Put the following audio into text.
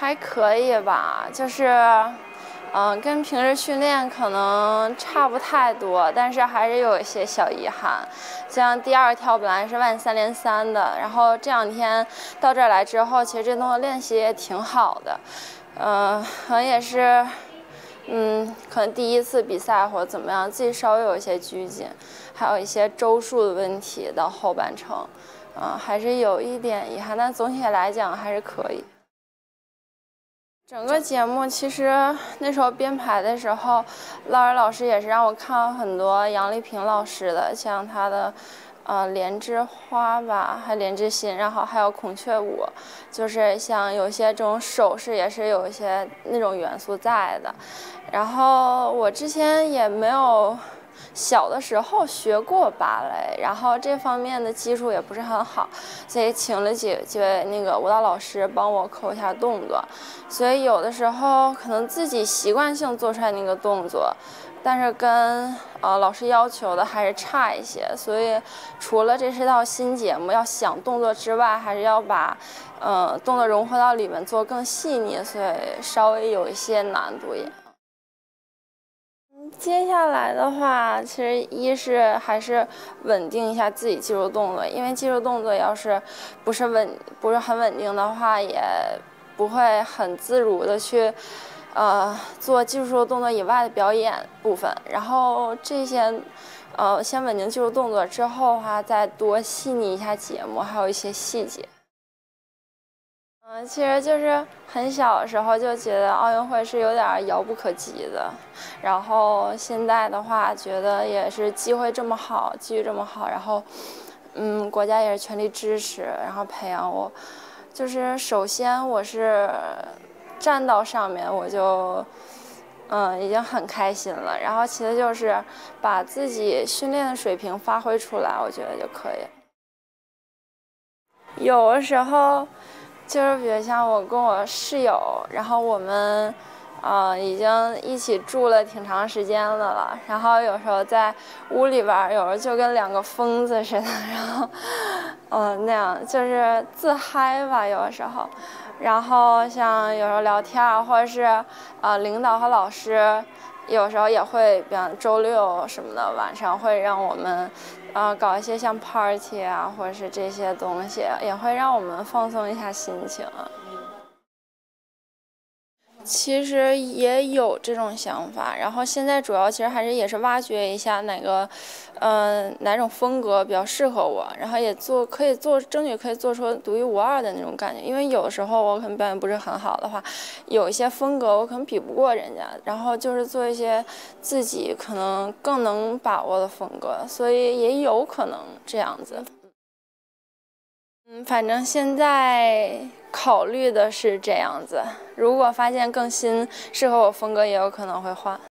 还可以吧，就是，跟平时训练可能差不太多，但是还是有一些小遗憾。像第2跳本来是13000连3的，然后这2天到这儿来之后，其实这动作练习也挺好的，可能也是，可能第1次比赛或者怎么样，自己稍微有一些拘谨，还有一些周数的问题到后半程，还是有一点遗憾，但总体来讲还是可以。整个节目其实那时候编排的时候，lau儿老师也是让我看了很多杨丽萍老师的，像她的莲之花吧，还莲之心，然后还有孔雀舞，就是像有些这种手势也是有一些那种元素在的。然后我之前也没有小的时候学过芭蕾，然后这方面的基础也不是很好，所以请了几位那个舞蹈老师帮我扣一下动作，所以有的时候可能自己习惯性做出来那个动作，但是跟老师要求的还是差一些，所以除了这是道新节目要想动作之外，还是要把动作融合到里面做更细腻，所以稍微有一些难度也。接下来的话，其实一是还是稳定一下自己技术动作，因为技术动作要是不是很稳定的话，也不会很自如的去做技术动作以外的表演部分。然后这些先稳定技术动作之后的话，再多细腻一下节目，还有一些细节。其实就是很小的时候就觉得奥运会是有点遥不可及的，然后现在的话觉得也是机会这么好，机遇这么好，然后国家也是全力支持，然后培养我。就是首先我是站到上面我就已经很开心了，然后其次就是把自己训练的水平发挥出来，我觉得就可以了。有的时候就是比如像我跟我室友，然后我们已经一起住了挺长时间的了，然后有时候在屋里边，有时候就跟2个疯子似的，然后那样就是自嗨吧，有的时候。然后像有时候聊天，或者是领导和老师有时候也会，比方周6什么的晚上会让我们搞一些像 party 啊，或者是这些东西，也会让我们放松一下心情。其实也有这种想法，然后现在主要其实还是也是挖掘一下哪种风格比较适合我，然后也争取可以做出独一无二的那种感觉。因为有时候我可能表演不是很好的话，有一些风格我可能比不过人家，然后就是做一些自己可能更能把握的风格，所以也有可能这样子。反正现在考虑的是这样子，如果发现更新适合我风格，也有可能会换。